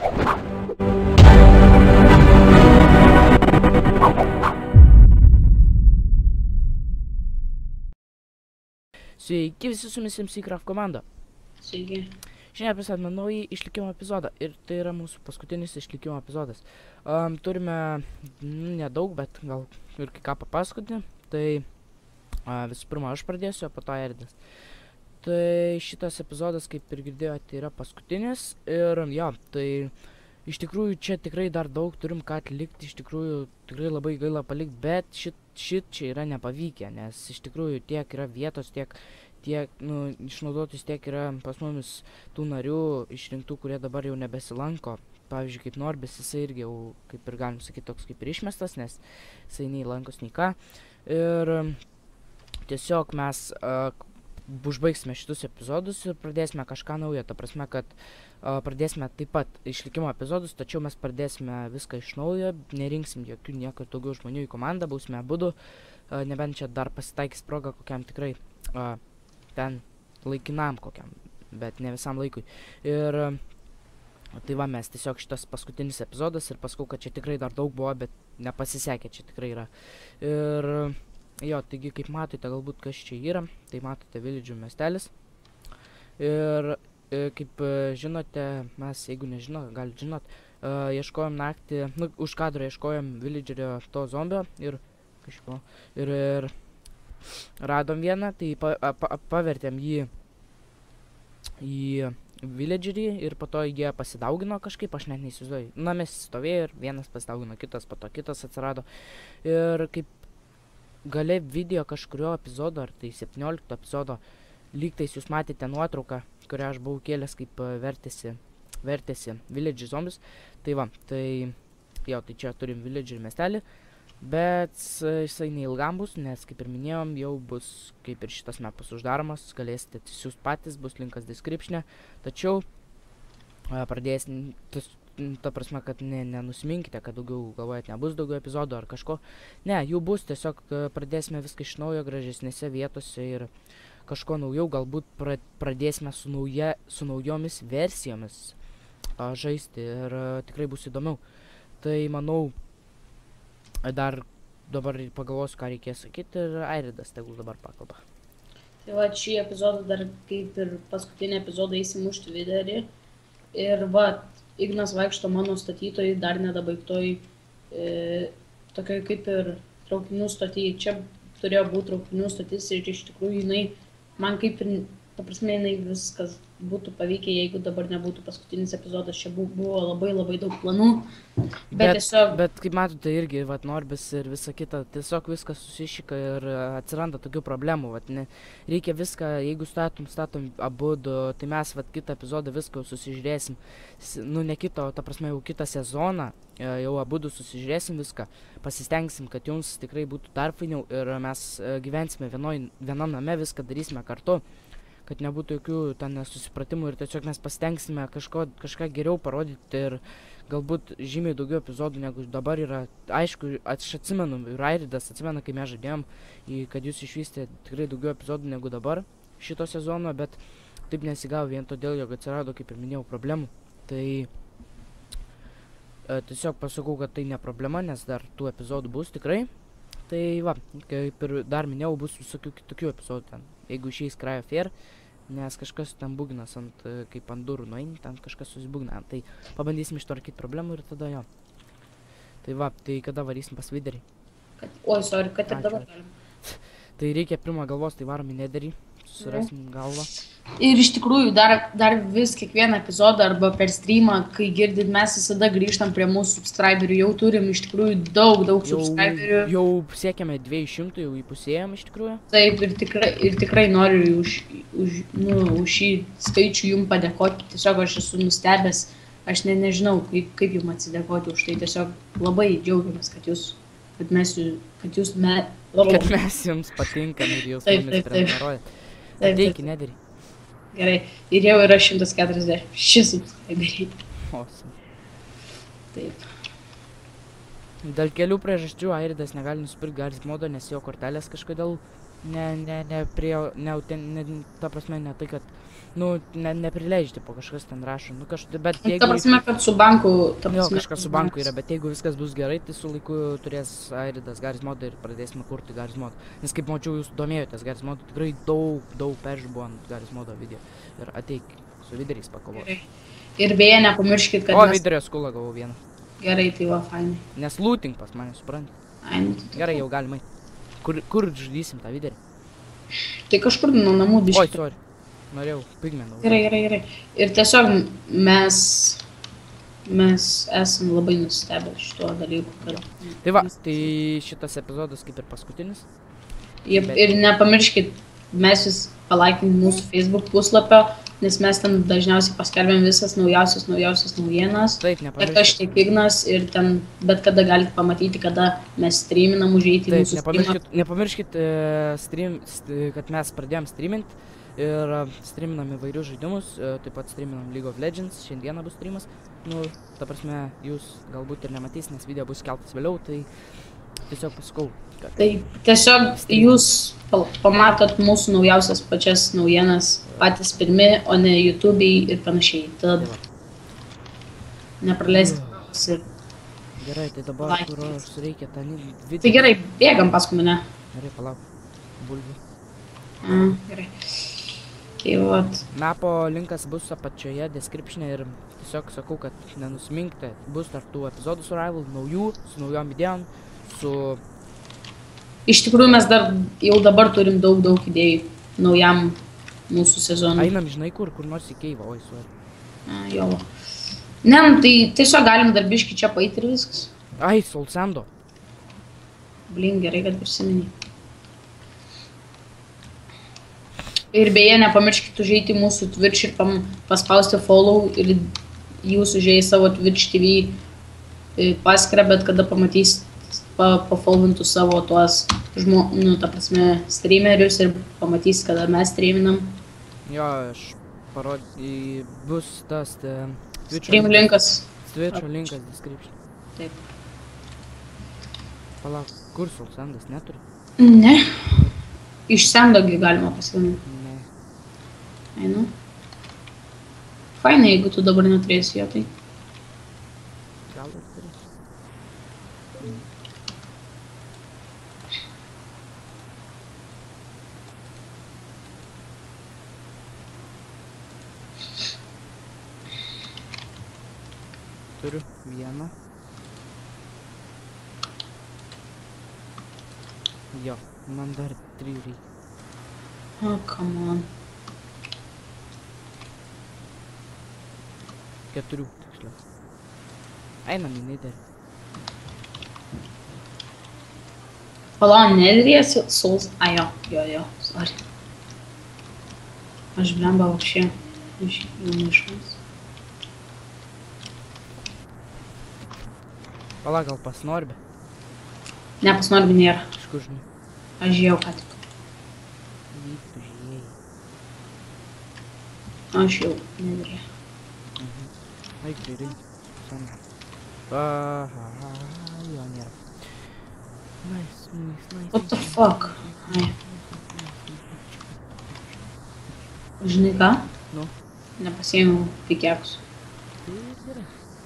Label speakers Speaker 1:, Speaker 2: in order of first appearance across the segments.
Speaker 1: Sveiki visi su jumis MCCraft komanda.
Speaker 2: Sveiki.
Speaker 1: Šiandien pristatome naują išlikimo epizodą ir tai yra mūsų paskutinis išlikimo epizodas. Turime nedaug, bet gal ir ką papasakoti. Tai visų pirma aš pradėsiu, o po to Eridas. Tai šitas epizodas, kaip ir girdėjote, yra paskutinis ir jo, tai iš tikrųjų čia tikrai dar daug turim ką atlikti, iš tikrųjų tikrai labai gaila palikti, bet šit čia yra nepavykę, nes iš tikrųjų tiek yra vietos, tiek išnaudotis, tiek yra pas mumis tų narių išrinktų, kurie dabar jau nebesilanko. Pavyzdžiui, kaip Norbis, jisai irgi jau, kaip ir galim sakyti, toks kaip ir išmestas, nes jisai nei lankos, nei ką. Ir tiesiog mes užbaigsime šitus epizodus ir pradėsime kažką naujo. Ta prasme, kad pradėsime taip pat išlikimo epizodus, tačiau mes pradėsime viską iš naujo, nerinksim jokių niekur daugiau žmonių į komandą, būsime abudu, nebent čia dar pasitaikys proga kokiam tikrai ten laikinam kokiam, bet ne visam laikui. Ir tai va, mes tiesiog šitas paskutinis epizodas ir paskau, kad čia tikrai dar daug buvo, bet nepasisekė, čia tikrai yra. Ir jo, taigi kaip matote, galbūt kas čia yra, tai matote Villidžių miestelis. Ir kaip žinote, mes, jeigu nežinot, galit žinot, ieškojom naktį, už kadro ieškojom Villidžerio to zombio ir kažko, ir radom vieną, tai pavertėm jį į Villidžerį ir po to jie pasidaugino kažkaip, aš net neįsivaizduoju. Na, mes stovėjo ir vienas pasidaugino, kitas, po to kitas atsirado. Ir kaip gale video kažkurio epizodo, ar tai 17 epizodo, lygtais jūs matėte nuotrauką, kurią aš buvau kėlęs, kaip vertėsi Villidžer zombius. Tai va, tai jo, tai čia turim Villidžer miestelį, bet jisai neilgam bus, nes kaip ir minėjom, jau bus kaip ir šitas mapas uždaromas, galėsite atsisiųsti patys, bus linkas descriptione, tačiau pradėsim, ta prasme, kad nenusiminkite, kad daugiau galvojat nebus daugiau epizodų ar kažko. Ne, jų bus, tiesiog pradėsime viską iš naujo, gražesnėse vietose ir kažko naujau, galbūt pradėsime su naujomis versijomis žaisti ir tikrai bus įdomiau. Tai manau, dar dabar pagalvosiu, ką reikės sakyti ir Airidas tegul dabar pakalba.
Speaker 2: Tai va, šį epizodą dar kaip ir paskutinį epizodą įsimušti viderį ir va, Ignas vaikšto mano statytojai, dar nedabaigtoj, tokioj kaip ir traukinių stotyje. Čia turėjo būti traukinių stotis ir iš tikrųjų jinai, man kaip ir, ta prasme, jinai viskas būtų pavykę, jeigu dabar nebūtų paskutinis epizodas. Čia buvo labai daug planų, bet tiesiog...
Speaker 1: Bet kaip matote irgi, vat, Norbis ir visa kita, tiesiog viskas susišika ir atsiranda tokių problemų. Vat, reikia viską, jeigu statom abudu, tai mes vat, kitą epizodą viską susižiūrėsim. Nu, ne kitą, ta prasme, jau kitą sezoną, jau abudu susižiūrėsim viską. Pasistengsim, kad jums tikrai būtų dar fainiau ir mes gyvensime vienam name, viską darysime kartu, kad nebūtų jokių ten nesusipratimų ir tiesiog mes pasitengsime kažką geriau parodyti ir galbūt žymiai daugiau epizodų negu dabar yra. Aišku, aš atsimenu, ir Airidas atsimena, kai mes žaidėjom, kad jūs išvystė tikrai daugiau epizodų negu dabar šito sezono, bet taip nesigavo vien todėl, jog atsirado, kaip ir minėjau, problemų. Tai tiesiog pasakau, kad tai ne problema, nes dar tų epizodų bus tikrai. Tai va, kaip ir dar minėjau, bus visokių kitokių epizodų ten. Jeigu išeis Cry of Fear, nes kažkas ten būgnas kaip ant durų nueini, ten kažkas susibūgna. Tai pabandysim ištvarkyti problemų ir tada jo. Tai va, tai kada varysim pas Viderį?
Speaker 2: Oi, sorry, kad ir dabar galim.
Speaker 1: Tai reikia pirmą galvos, tai varom į Nederį, susirasim galvą.
Speaker 2: Ir iš tikrųjų dar vis kiekvieną epizodą arba per streamą, kai girdit, mes visada grįžtam prie mūsų subscriberių, jau turim iš tikrųjų daug subscriberių.
Speaker 1: Jau siekiame 200, jau įpusėjom iš tikrųjų.
Speaker 2: Taip, ir tikrai noriu už šį skaičių jums padėkoti, tiesiog aš esu nustebęs, aš nežinau, kaip jums atsidėkoti už tai, tiesiog labai džiaugiamės, kad
Speaker 1: mes jums patinkam ir jūs mumis prenumeruojat. Ateiki, Nederį.
Speaker 2: Gerai, ir jau yra 140 subscriberiai.
Speaker 1: Awesome.
Speaker 2: Taip.
Speaker 1: Dėl kelių priežasčių Airidas negali nusipirkti Garry's modo, nes jo kortelės kažkodėl ta prasme, ne tai, kad, nu, neprileidžia, tipo, kažkas ten rašo, nu, bet
Speaker 2: Ta
Speaker 1: jeigu...
Speaker 2: prasme, kad su banku, ta
Speaker 1: Jo,
Speaker 2: prasme.
Speaker 1: kažkas su banku yra, bet jeigu viskas bus gerai, tai su laiku turės Airidas Garis modą ir pradėsime kurti Garis modą. Nes kaip mačiau, jūs domėjotės Garis modą, tikrai daug peržiūrų buvo ant Garis modo video. Ir ateik su videriais pakovoti.
Speaker 2: Gerai. Ir beje, nepamirškit, kad
Speaker 1: O,
Speaker 2: mes...
Speaker 1: viderio skulą gavau vieną.
Speaker 2: Gerai, tai va, fainai.
Speaker 1: Nes looting pas mane, supranti.
Speaker 2: Ai, nu, tai
Speaker 1: Gerai, jau galimai. Kur žudysim tą viderį?
Speaker 2: Tai kažkur nuo namų
Speaker 1: Oi,
Speaker 2: biškit.
Speaker 1: sorry. Norėjau pigmenų.
Speaker 2: Gerai. Ir tiesiog mes esam labai nustebę šituo dalyku, kad...
Speaker 1: Tai va, tai šitas epizodas kaip ir paskutinis.
Speaker 2: Ir nepamirškit, mes vis palaikinti mūsų Facebook puslapio, nes mes ten dažniausiai paskelbėm visas naujausias naujienas.
Speaker 1: Taip,
Speaker 2: Tiek aš, tiek Ignas ir ten bet kada galite pamatyti, kada mes streaminam, užeiti į
Speaker 1: Taip,
Speaker 2: mūsų streamą.
Speaker 1: nepamirškit, kad mes pradėjom streamint ir streaminam įvairius žaidimus, taip pat streaminam League of Legends, šiandieną bus streamas. Nu, ta prasme, jūs galbūt ir nematys, nes video bus keltas vėliau, tai tiesiog pasakau.
Speaker 2: Tai tiesiog jūs pamatot mūsų naujausias pačias naujienas patys pirmi, o ne YouTube'ai ir panašiai. Tad nepraleiskit ir...
Speaker 1: Gerai, tai dabar kur reikia tą video.
Speaker 2: Tai gerai, bėgam paskui mane.
Speaker 1: Gerai, palauk. Bulvių.
Speaker 2: Gerai. Tai vat.
Speaker 1: Mapo linkas bus apačioje description'e ir tiesiog sakau, kad nenusiminkite. Bus tarp tų epizodų survival, naujų, su naujom idėjom, su...
Speaker 2: Iš tikrųjų mes jau dabar turim daug idėjų naujam mūsų sezonui.
Speaker 1: Einam, žinai kur nors į keivą, oi, sorry.
Speaker 2: Jo. Ne, nu, tai tiesiog galim dar biškį čia paeiti ir viskas.
Speaker 1: Ai, Solsendo.
Speaker 2: Blin, gerai, kad prisimeni. Ir beje, nepamirškit užeiti į mūsų Twitch ir paspausti follow ir jūs užėjai savo Twitch TV paskyrą, bet kada pamatysit pafolvintų savo tuos ta prasme, streamerius ir pamatysit, kada mes streaminam.
Speaker 1: Jo, aš parodžiu, bus tas
Speaker 2: Stream linkas.
Speaker 1: Twitch'o linkas description.
Speaker 2: Taip.
Speaker 1: Palauk, kur Solsendas neturi?
Speaker 2: Ne. Iš sendogi galima pasigaminti.
Speaker 1: Ne.
Speaker 2: Einu. Fainai, jeigu tu dabar neturėsi jo, tai.
Speaker 1: Gal dar turėsi. Turiu vieną. Jo, man dar 3 reikia.
Speaker 2: Oh, come on.
Speaker 1: 4 tiksliau. Einam į nederį.
Speaker 2: Palauk, nedrėsi Souls. Ai, jo, sorry. Aš blemba вообще. Iš išmas.
Speaker 1: Palauk, gal pas Norbė?
Speaker 2: Ne, pas Norbį nėra.
Speaker 1: Iš kur žinai?
Speaker 2: Aš žiūrėjau ką tik.
Speaker 1: Tu žiūrėjai.
Speaker 2: Aš jau nedrėjau.
Speaker 1: Eik, tai rinkti. Aha, jo nėra. Nice.
Speaker 2: What the fuck? Ai. Žinai ką?
Speaker 1: Nu?
Speaker 2: Nepasiėmiau pikeksų.
Speaker 1: Tai gerai.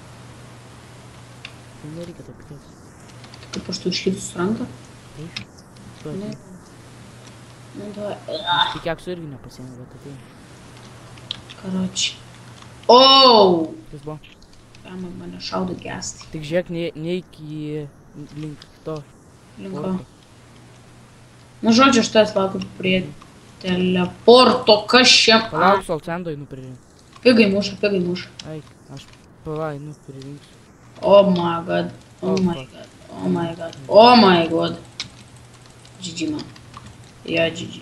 Speaker 1: Tai nereikia to pikeksų.
Speaker 2: Kaip aš tu iškytus ranką?
Speaker 1: Taip.
Speaker 2: Ne. Nu, davai.
Speaker 1: Pikeksų irgi nepasiėmiau, bet ateina.
Speaker 2: Karoči. Oh!
Speaker 1: Kas buvo?
Speaker 2: Mane šaudo gesti.
Speaker 1: Tik žiūrėk, neik į link to.
Speaker 2: Linko. Nu, žodžiu, aš tas laukiu prie teleporto, kas čia?
Speaker 1: Palauk, Solsendo einu pririnkt.
Speaker 2: Pigai muša.
Speaker 1: Ai, aš einu pririnksiu.
Speaker 2: Oh my god. GG man. Jo, GG.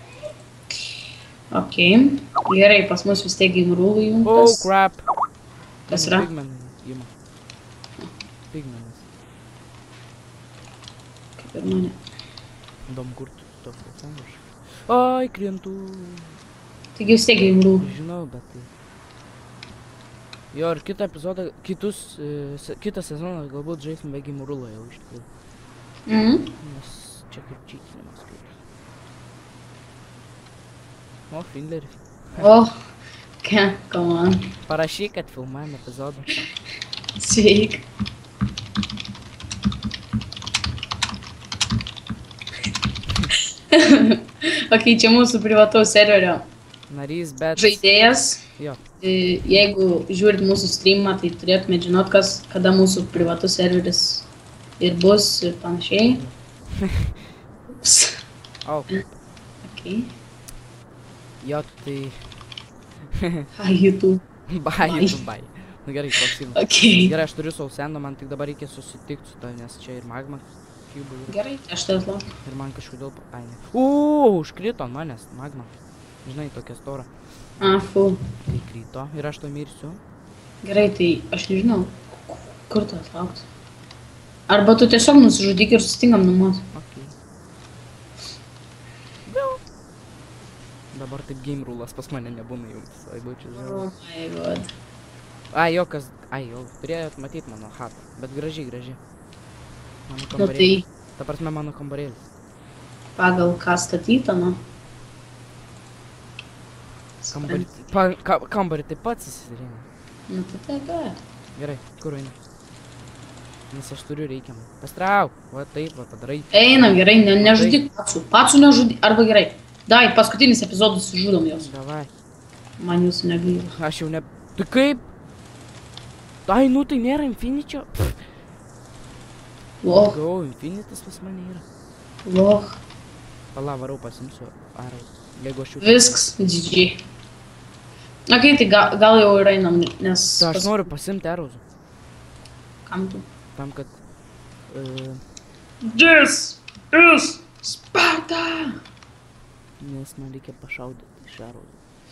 Speaker 2: Ok. Gerai, pas mus vis tiek game rule
Speaker 1: Oh,
Speaker 2: įjungtas.
Speaker 1: crap.
Speaker 2: Kas yra?
Speaker 1: Pigmenai ima. Pigmenas.
Speaker 2: Kaip ir mane.
Speaker 1: Įdomu, kur tu to Solsendo. Ai, krentu.
Speaker 2: Taigi vis tiek game rule.
Speaker 1: Žinau, bet tai... Jo, ir kitą epizodą, kitą sezoną galbūt žaisim be game rule jau iš tikrųjų.
Speaker 2: Mhm.
Speaker 1: Nes čia kaip čytinimas kaip. O, Findleris.
Speaker 2: O, come on.
Speaker 1: Parašyk, kad filmuojam epizodą.
Speaker 2: Sveik. Ok, čia mūsų privataus serverio
Speaker 1: Narys, bet...
Speaker 2: žaidėjas.
Speaker 1: Jo.
Speaker 2: Jeigu žiūrit mūsų streamą, tai turėtumėt žinot, kada mūsų privatus serveris ir bus ir panašiai. Ups.
Speaker 1: Au.
Speaker 2: Ok.
Speaker 1: Jo, tai...
Speaker 2: Hi, YouTube.
Speaker 1: Bye, YouTube, bye. Nu gerai, klausim.
Speaker 2: Ok.
Speaker 1: Gerai, aš turiu sausendo, man tik dabar reikia susitikti su to, nes čia ir magma cube yra.
Speaker 2: Gerai, aš tavęs laukiu.
Speaker 1: Ir man kažkodėl... Ai, ne. Užkrito ant manęs magma. Žinai, tokia stora.
Speaker 2: Fu.
Speaker 1: Tai krito ir aš to mirsiu.
Speaker 2: Gerai, tai aš nežinau, kur tu atlaukti. Arba tu tiesiog nusižudyk ir sustingam namuos.
Speaker 1: Ok. Dabar taip game rulas pas mane nebūna jungtis. Ai, būčiau žinau.
Speaker 2: Oh my god.
Speaker 1: Ai, jo, kas... Ai, jau, turėjot matyti mano chatą. Bet gražiai, gražiai. Mano
Speaker 2: Nu tai
Speaker 1: kambarėlis. Ta prasme, mano kambarėlis.
Speaker 2: pagal ką statyta, nu.
Speaker 1: Kambarį taip pat įsirinė.
Speaker 2: Nu tai tebe.
Speaker 1: Gerai, kur eini? Nes aš turiu reikiamą. Pastrauk, va taip, va padarai.
Speaker 2: Einam, gerai, nežudyk pacų. Pacų nežudyk, arba gerai. Dai, paskutinis epizodas žudom jos.
Speaker 1: Davai.
Speaker 2: Man jūsų negaila.
Speaker 1: Aš jau ne... Tai kaip? Ai, nu tai nėra infiničio.
Speaker 2: Loch,
Speaker 1: Gau, infinitas pas mane yra.
Speaker 2: loch.
Speaker 1: Pala, varau pasimsiu. Ar jeigu aš jau...
Speaker 2: Viskas, GG. Ok, tai gal jau ir einam, nes...
Speaker 1: Tai aš noriu pasimti erozų.
Speaker 2: Kam tu?
Speaker 1: Tam, kad...
Speaker 2: This is Sparta!
Speaker 1: Nes man reikia pašaudyti iš erozų.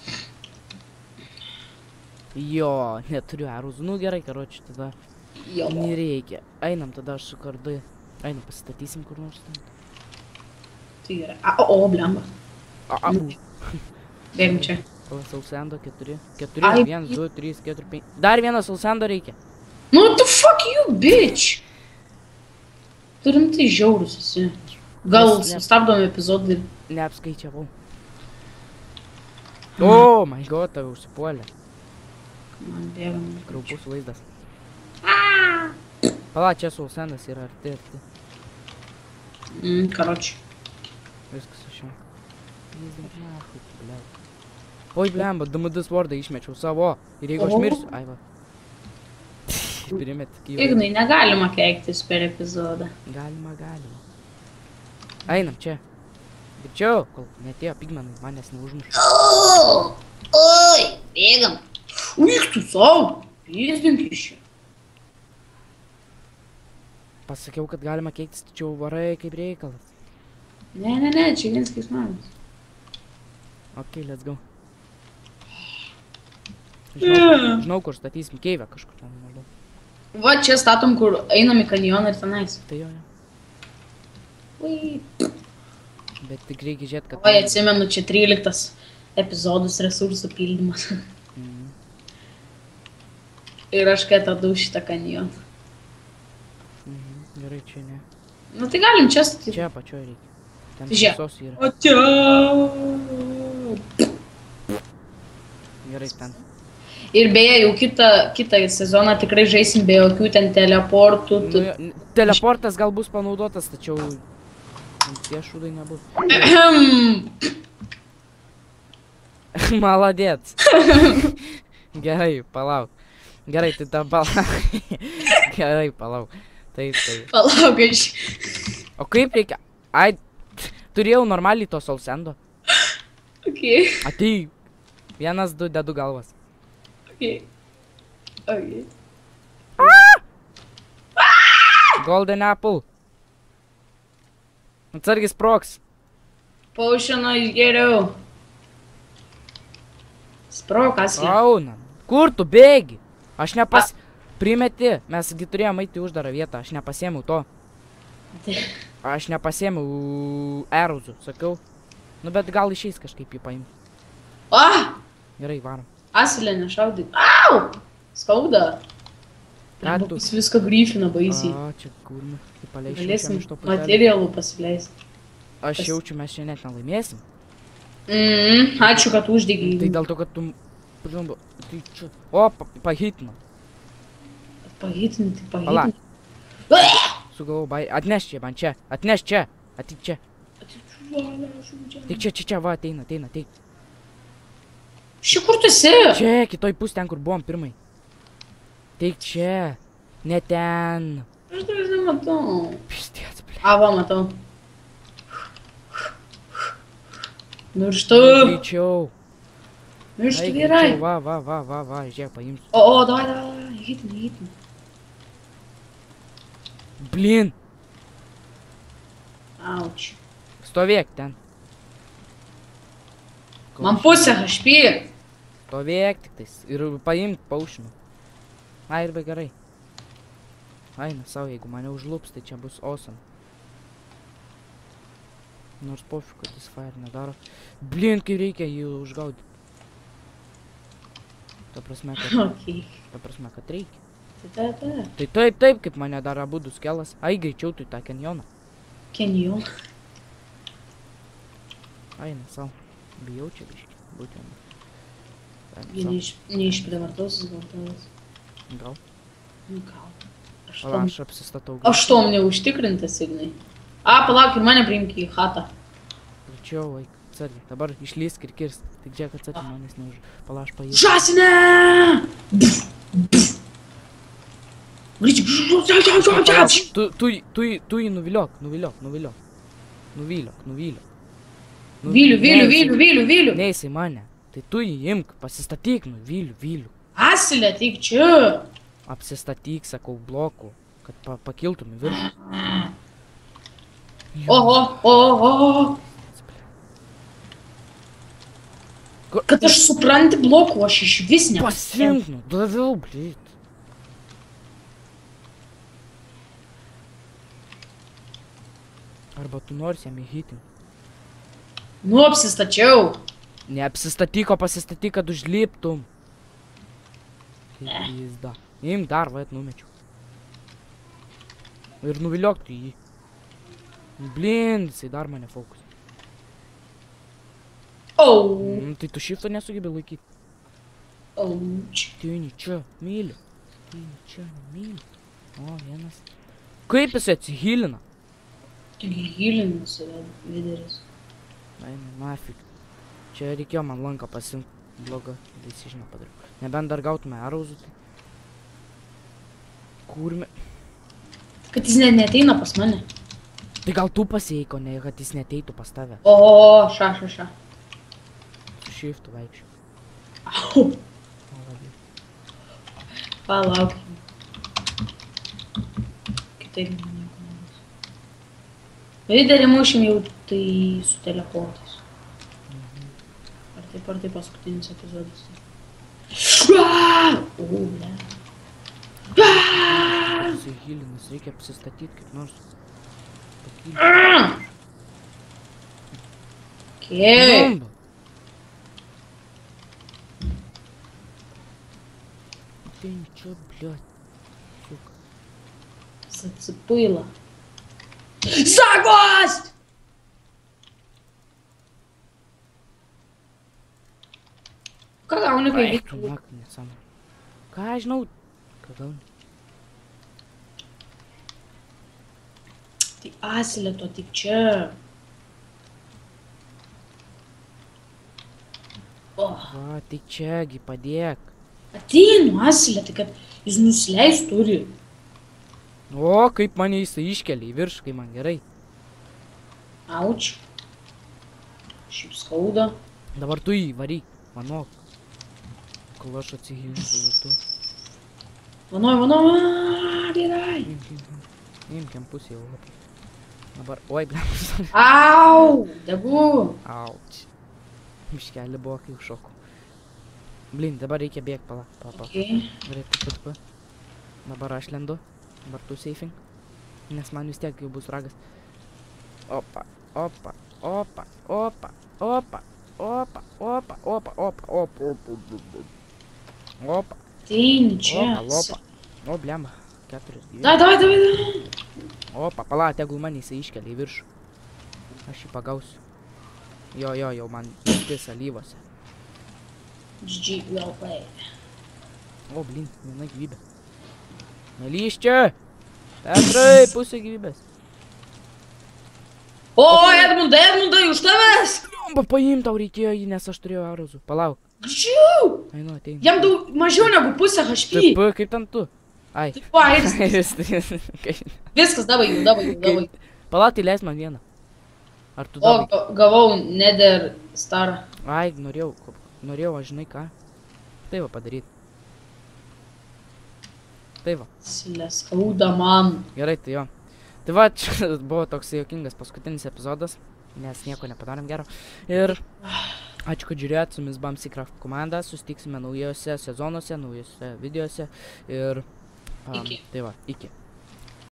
Speaker 1: Jo, neturiu erozų. Nu gerai, karoči, tada
Speaker 2: Jo.
Speaker 1: nereikia. Einam tada aš su kardu. Einam, pasistatysim kur nors ten.
Speaker 2: Tai gerai. O, blemba.
Speaker 1: Abu.
Speaker 2: Bėgam čia.
Speaker 1: Sausendo 4. 4,
Speaker 2: Ai,
Speaker 1: 1, 2, 3, 4, 5. Dar vieną sausendo reikia.
Speaker 2: Nu, what the fuck you, bitch? Turim tai žiaurus visi. Gal sustabdom epizodą ir...
Speaker 1: Neapskaičiavau. Oh my god, tave užsipuolė.
Speaker 2: Man bėgam.
Speaker 1: Kraupus vaizdas. Pala, čia sausendas yra arti.
Speaker 2: Karoči.
Speaker 1: Viskas aš jau. Oi, blemba, DMD svordą išmečiau savo. Ir jeigu aš mirsiu... Ai, va. Primet kyvą.
Speaker 2: Ignai, negalima keiktis per epizodą.
Speaker 1: Galima. Einam čia. Greičiau, kol netėjo pigmenai, manęs neužmuša.
Speaker 2: Oi, bėgam. Uik tu savo. Pėsdink iš čia.
Speaker 1: Pasakiau, kad galima keiktis, tačiau varai kaip reikalas.
Speaker 2: Ne, čia vienas keismanas.
Speaker 1: Ok, let's go. Žinau, kur statysim keivę kažkur ten maždaug.
Speaker 2: Va, čia statom, kur einam į kanjoną ir tenais.
Speaker 1: Tai jo.
Speaker 2: Ui.
Speaker 1: Bet tik reikia žiūrėti, kad...
Speaker 2: Oi, atsimenu, čia 13 epizodus resursų pildymas. Ir aš kai atradau šitą kanjoną.
Speaker 1: Gerai, čia ne.
Speaker 2: Nu tai galim čia statyti.
Speaker 1: Čia apačioj reikia. Ten
Speaker 2: Žiūrėk.
Speaker 1: visos yra.
Speaker 2: O čia.
Speaker 1: Gerai, ten.
Speaker 2: Ir beje, jau kitą sezoną tikrai žaisim be jokių ten teleportų.
Speaker 1: Teleportas gal bus panaudotas, tačiau... Tie šūdai nebus. Maladėts. Gerai, palauk. Gerai, tai ta palauk. Gerai, palauk. Taip.
Speaker 2: Palauk, aš...
Speaker 1: O kaip reikia? Ai, turėjau normaliai to sausendo.
Speaker 2: Ok.
Speaker 1: Atei. 1, 2, dedu galvas.
Speaker 2: Ok.
Speaker 1: Golden apple. Atsargiai sprogs.
Speaker 2: Potioną išgeriau. Sprokas.
Speaker 1: Auna. Kur tu bėgi? Aš Primeti, mesgi turėjom eiti į uždarą vietą, aš nepasiėmiau to. Aš nepasiėmiau erozų, sakiau. Nu bet gal išeis kažkaip jį paimti. Gerai, varom.
Speaker 2: Asilė nešaudyk. Au! Skauda.
Speaker 1: Ką tu?
Speaker 2: Jis viską gryfina baisiai.
Speaker 1: Čia kurmi. Tai paleisim
Speaker 2: Galėsim
Speaker 1: iš to patelio.
Speaker 2: materialų pasileisti.
Speaker 1: Aš jaučiu, mes čia net nelaimėsim.
Speaker 2: Ačiū, kad uždegi.
Speaker 1: Tai dėl to, kad tu... Blemba, tai čia... O, pahitino.
Speaker 2: Pahitinti,
Speaker 1: Pala.
Speaker 2: pahitinti.
Speaker 1: Sugalvau, atneš čia man čia. Atneš čia. Atik čia. Tik čia, va, ateina.
Speaker 2: Ši kur tu esi?
Speaker 1: Čia, kitoj pusė ten, kur buvom pirmai. Tik čia. Ne ten.
Speaker 2: Aš tavęs nematau.
Speaker 1: Pistiec, ble.
Speaker 2: Va, matau. Nurštu.
Speaker 1: Greičiau.
Speaker 2: Nurštu
Speaker 1: Eik
Speaker 2: vyrai.
Speaker 1: greičiau, va, žiūrėk, paimsiu.
Speaker 2: O, davai, hitin.
Speaker 1: Blin.
Speaker 2: Auč.
Speaker 1: Stovėk ten.
Speaker 2: Man pusę HP.
Speaker 1: Stovėk tik tais. Ir paimk paušinu. Ir be gerai. Eina savo, jeigu mane užlups, tai čia bus awesome. Nors pofiu, kad jis fire nedaro. Blin, kai reikia jį užgaudyti. Ta prasme, kad reikia. Tai taip, kaip mane dar abudu skelas. Greičiau tu į tą kanjoną.
Speaker 2: Kanjoną?
Speaker 1: Eina savo. Bijau čia biškį. Būtent.
Speaker 2: Neišprivartausias gal tavęs.
Speaker 1: Gal.
Speaker 2: Gal.
Speaker 1: Aš apsistatau.
Speaker 2: Aš tom neužtikrintas, Ignai. Palauk, ir mane priimk į chatą.
Speaker 1: Plačiau, eik, atsargiai. Dabar išlysk ir kirst. Tik džiak atsargiai manęs neuž... Palaš paėdė.
Speaker 2: Žasinė!
Speaker 1: Tu jį nuviliok.
Speaker 2: Vyliu.
Speaker 1: Neisi mane. Tai tu jį imk, pasistatyk, vyliu.
Speaker 2: Asilė, tik čia.
Speaker 1: Apsistatyk, sakau, blokų, kad pakiltum į viršų.
Speaker 2: Oho. Kad aš supranti blokų, aš iš vis
Speaker 1: Pasink, daviau, blit. Arba tu nors jam įhitin.
Speaker 2: Apsistačiau.
Speaker 1: Neapsistatyk, o pasistatyk, kad užliptum. Kaip pizda. Imk dar, va, numečiau. Ir nuviliok tu jį. Blin, jisai dar mane fokus. Tai tu shift'o nesugebi laikyti. Tini čia, myliu. O, vienas. Kaip jisai atsihylina?
Speaker 2: Tik hylinimas yra videris.
Speaker 1: Nafik. Čia reikėjo man lanką pasimti. Blogą decisioną padariau. Nebent dar gautume arauzų. Kurme.
Speaker 2: Kad jis neteina pas mane.
Speaker 1: Tai gal tu pasieiko, ne, kad jis neteitų pas tave.
Speaker 2: Ša.
Speaker 1: Su shiftu vaikščiu.
Speaker 2: Au. Palauk. Kitaip nieko nebus. Viderį mušim jau tai su teleportais. Ar tai paskutinis epizodas. Ble.
Speaker 1: Susihilinas, reikia apsistatyti kaip nors.
Speaker 2: Okei.
Speaker 1: Tai čia, bliat. Suka.
Speaker 2: Atsipila. Sagos! Ką gauni, kai vyktų?
Speaker 1: Ką aš žinau? Ką gauni?
Speaker 2: Tai asilė to tik čia.
Speaker 1: Va, tai čiagi, padėk.
Speaker 2: Ateinu, asilė, tai kad jis nusileis turi.
Speaker 1: O, kaip mane jisai iškelia į viršų, kai man gerai.
Speaker 2: Auč. Šiaip skauda.
Speaker 1: Dabar tu jį varyk, manok. Kol aš atsihinsiu tu.
Speaker 2: Manau, vyrai.
Speaker 1: Imkiam pusę jau. Dabar, oi, blemas.
Speaker 2: Au, degu.
Speaker 1: Auč. Miškelį buvo, kai užšokau. Blin, dabar reikia bėgti, pala. Gerai, taip. Dabar aš lendu. Dabar tu seifing. Nes man vis tiek jau bus ragas. Opa.
Speaker 2: Ateini čia.
Speaker 1: O, blemba. 4 gyvybės.
Speaker 2: Davai.
Speaker 1: Opa, pala, tegul man jisai iškelia į viršų. Aš jį pagausiu. Jo, man Keptis alyvose.
Speaker 2: GG, well play.
Speaker 1: O, blin, viena gyvybė. Nelyš čia! Petrai, pusė gyvybės.
Speaker 2: O, Edmundai, už tavęs!
Speaker 1: Jomba, paim tau reikėjo jį, nes aš turėjau aerozų. Palauk.
Speaker 2: Žiū!
Speaker 1: Einu, ateinu.
Speaker 2: Jam daug mažiau negu pusę HP.
Speaker 1: Taip, kaip ten tu? Ai.
Speaker 2: Taip, va, ir viskas, davai jų.
Speaker 1: Palauk, tai leis man vieną. Ar tu
Speaker 2: O,
Speaker 1: davai?
Speaker 2: gavau Nether Star.
Speaker 1: Ai, norėjau, aš žinai ką. Tai va padaryt. Tai va.
Speaker 2: Skauda man.
Speaker 1: Gerai, tai jo. Tai va, čia buvo toks juokingas paskutinis epizodas, nes nieko nepadarėm gero. Ir ačiū, kad žiūrėjot, su jumis Bamsycraft komanda, susitiksime naujose sezonuose, naujose videose ir
Speaker 2: Iki.
Speaker 1: tai va, iki.